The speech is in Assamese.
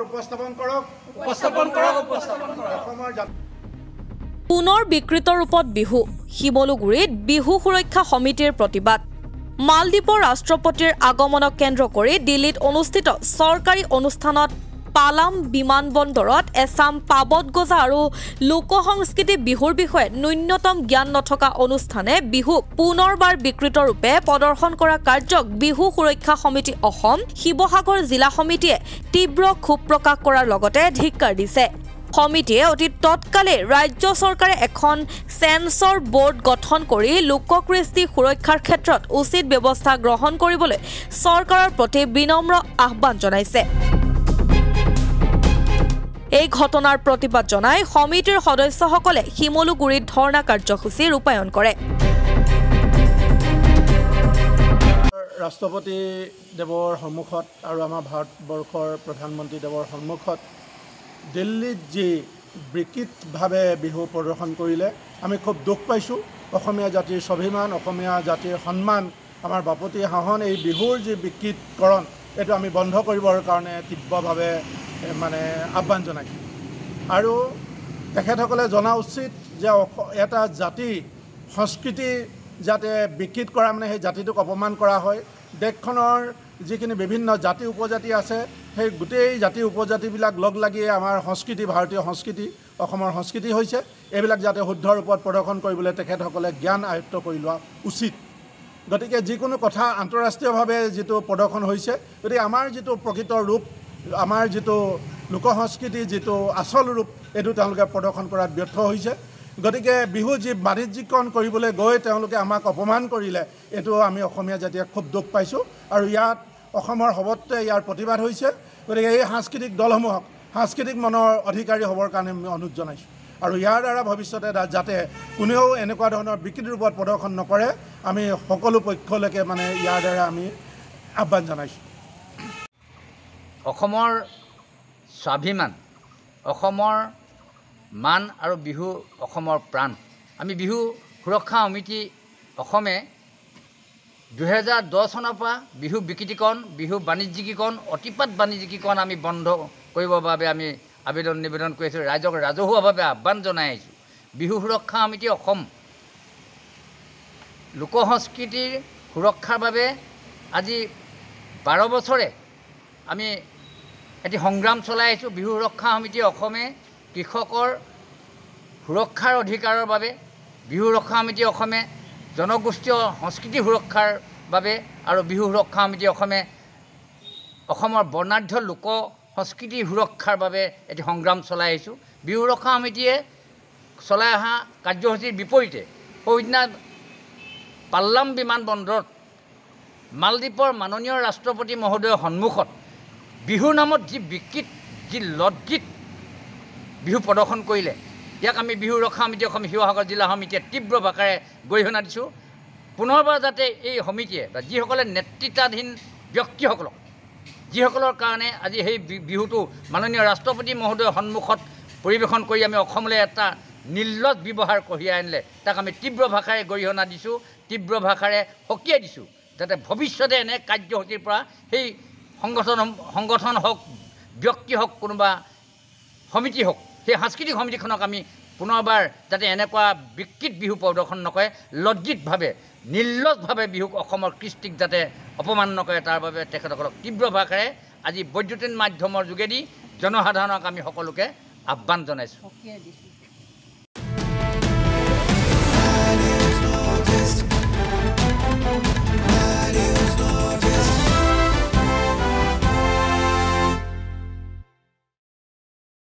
পুনৰ বিকৃত ৰূপত বিহু শিমলুগুৰিত বিহু সুৰক্ষা সমিতিৰ প্ৰতিবাদ মালদ্বীপৰ ৰাষ্ট্ৰপতিৰ আগমনক কেন্দ্ৰ কৰি দিল্লীত অনুষ্ঠিত চৰকাৰী অনুষ্ঠানত পালাম বিমানবন্দৰত এছাম পাবত গজা আৰু লোকসংস্কৃতি বিহুৰ বিষয়ে ন্যূনতম জ্ঞান নথকা অনুষ্ঠানে বিহু পুনৰবাৰ বিকৃত ৰূপে প্ৰদৰ্শন কৰা কাৰ্যক বিহু সুৰক্ষা সমিতি অসম শিৱসাগৰ জিলা সমিতিয়ে তীব্ৰ ক্ষোভ প্ৰকাশ কৰাৰ লগতে ধিক্কাৰ দিছে সমিতিয়ে অতি তৎকালে ৰাজ্য চৰকাৰে এখন সেন্সৰ বোৰ্ড গঠন কৰি লোককৃষ্টি সুৰক্ষাৰ ক্ষেত্ৰত উচিত ব্যৱস্থা গ্ৰহণ কৰিবলৈ চৰকাৰৰ প্ৰতি বিনম্ৰ আহ্বান জনাইছে এই ঘটনাৰ প্ৰতিবাদ জনাই সমিতিৰ সদস্যসকলে শিমলুগুৰিত ধৰ্ণা কাৰ্যসূচী ৰূপায়ণ কৰে ৰাষ্ট্ৰপতি দেৱৰ সন্মুখত আৰু আমাৰ ভাৰতবৰ্ষৰ প্ৰধানমন্ত্ৰী দেৱৰ সন্মুখত দিল্লীত যি বিকৃতভাৱে বিহু প্ৰদৰ্শন কৰিলে আমি খুব দুখ পাইছোঁ অসমীয়া জাতিৰ স্বাভিমান অসমীয়া জাতিৰ সন্মান আমাৰ বাপতি সাহন এই বিহুৰ যি বিকৃতকৰণ এইটো আমি বন্ধ কৰিবৰ কাৰণে তীব্ৰভাৱে মানে আহ্বান জনাইছোঁ আৰু তেখেতসকলে জনা উচিত যে এটা জাতি সংস্কৃতি যাতে বিকৃত কৰা মানে সেই জাতিটোক অপমান কৰা হয় দেশখনৰ যিখিনি বিভিন্ন জাতি উপজাতি আছে সেই গোটেই জাতি উপজাতিবিলাক লগ লাগিয়ে আমাৰ সংস্কৃতি ভাৰতীয় সংস্কৃতি অসমৰ সংস্কৃতি হৈছে এইবিলাক যাতে শুদ্ধ ৰূপত প্ৰদৰ্শন কৰিবলৈ তেখেতসকলে জ্ঞান আয়ত্ব কৰি লোৱা উচিত গতিকে যিকোনো কথা আন্তঃৰাষ্ট্ৰীয়ভাৱে যিটো প্ৰদৰ্শন হৈছে গতিকে আমাৰ যিটো প্ৰকৃত ৰূপ আমাৰ যিটো লোকসংস্কৃতি যিটো আচল ৰূপ এইটো তেওঁলোকে প্ৰদৰ্শন কৰাত ব্যৰ্থ হৈছে গতিকে বিহু যি বাণিজ্যিকৰণ কৰিবলৈ গৈ তেওঁলোকে আমাক অপমান কৰিলে এইটো আমি অসমীয়া জাতিয়ে খুব দুখ পাইছোঁ আৰু ইয়াত অসমৰ সৰ্বত্ৰে ইয়াৰ প্ৰতিবাদ হৈছে গতিকে এই সাংস্কৃতিক দলসমূহক সাংস্কৃতিক মনৰ অধিকাৰী হ'বৰ কাৰণে আমি অনুৰোধ জনাইছোঁ আৰু ইয়াৰ দ্বাৰা ভৱিষ্যতে যাতে কোনেও এনেকুৱা ধৰণৰ বিকৃত ৰূপত প্ৰদৰ্শন নকৰে আমি সকলো পক্ষলৈকে মানে ইয়াৰ দ্বাৰা আমি আহ্বান জনাইছোঁ অসমৰ স্বাভিমান অসমৰ মান আৰু বিহু অসমৰ প্ৰাণ আমি বিহু সুৰক্ষা সমিতি অসমে 2010 চনৰ পৰা বিহু বিকৃতিকৰণ বিহু বাণিজ্যিকীকৰণ অতিপাত বাণিজ্যিকীকৰণ আমি বন্ধ কৰিবৰ বাবে আমি আবেদন নিবেদন কৰিছোঁ ৰাইজক ৰাজহুৱাভাৱে আহ্বান জনাই আহিছোঁ বিহু সুৰক্ষা সমিতি অসম লোকসংস্কৃতিৰ সুৰক্ষাৰ বাবে আজি 12 বছৰে আমি এটি সংগ্ৰাম চলাই আহিছোঁ বিহু সুৰক্ষা সমিতি অসমে কৃষকৰ সুৰক্ষাৰ অধিকাৰৰ বাবে বিহু সুৰক্ষা সমিতি অসমে জনগোষ্ঠীয় সংস্কৃতি সুৰক্ষাৰ বাবে আৰু বিহু সুৰক্ষা সমিতি অসমে অসমৰ বৰ্ণাঢ্য লোক সংস্কৃতি সুৰক্ষাৰ বাবে এটি সংগ্ৰাম চলাই আহিছোঁ বিহু সুৰক্ষা সমিতিয়ে চলাই অহা কাৰ্যসূচীৰ বিপৰীতে সেইদিনা পাল্লাম বিমানবন্দৰত মালদ্বীপৰ মাননীয় ৰাষ্ট্ৰপতি মহোদয়ৰ সন্মুখত বিহুৰ নামত যি বিকৃত যি লজ্জিত বিহু প্ৰদৰ্শন কৰিলে ইয়াক আমি বিহু সুৰক্ষা সমিতি অসম শিৱসাগৰ জিলা সমিতিয়ে তীব্ৰ ভাষাৰে গৰিহণা দিছোঁ পুনৰবাৰ যাতে এই সমিতিয়ে বা যিসকলে নেতৃত্বাধীন ব্যক্তিসকলক যিসকলৰ কাৰণে আজি সেই বিহুটো মাননীয় ৰাষ্ট্ৰপতি মহোদয়ৰ সন্মুখত পৰিৱেশন কৰি আমি অসমলৈ এটা নিৰ্লজ্জ ব্যৱহাৰ কঢ়িয়াই আনিলে তাক আমি তীব্ৰ ভাষাৰে গৰিহণা দিছোঁ তীব্ৰ ভাষাৰে সকীয়াই দিছোঁ যাতে ভৱিষ্যতে এনে কাৰ্যসূচীৰ পৰা সেই সংগঠন হওক ব্যক্তি হওক কোনোবা সমিতি হওক সেই সাংস্কৃতিক সমিতিখনক আমি পুনৰবাৰ যাতে এনেকুৱা বিকৃত বিহু প্ৰদৰ্শন নকৰে লজ্জিতভাৱে নিৰ্লজ্জভাৱে বিহুক অসমৰ কৃষ্টিক যাতে অপমান নকৰে তাৰ বাবে তেখেতসকলক তীব্ৰ ভাষাৰে আজি বৈদ্যুতিন মাধ্যমৰ যোগেদি জনসাধাৰণক আমি সকলোকে আহ্বান জনাইছোঁ